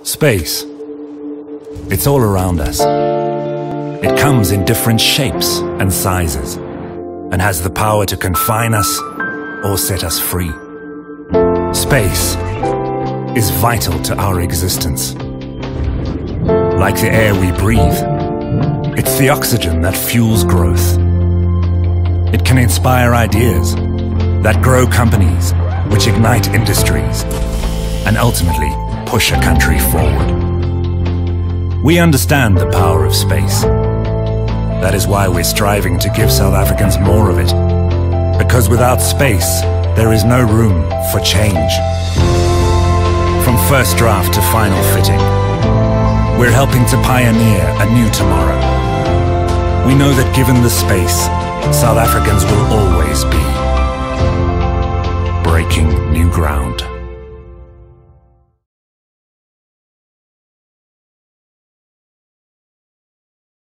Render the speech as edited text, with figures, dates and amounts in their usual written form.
Space. It's all around us. It comes in different shapes and sizes, and has the power to confine us or set us free. Space is vital to our existence. Like the air we breathe, it's the oxygen that fuels growth. It can inspire ideas that grow companies, which ignite industries, and ultimately push a country forward. We understand the power of space. That is why we're striving to give South Africans more of it. Because without space, there is no room for change. From first draft to final fitting, we're helping to pioneer a new tomorrow. We know that given the space, South Africans will always be breaking new ground.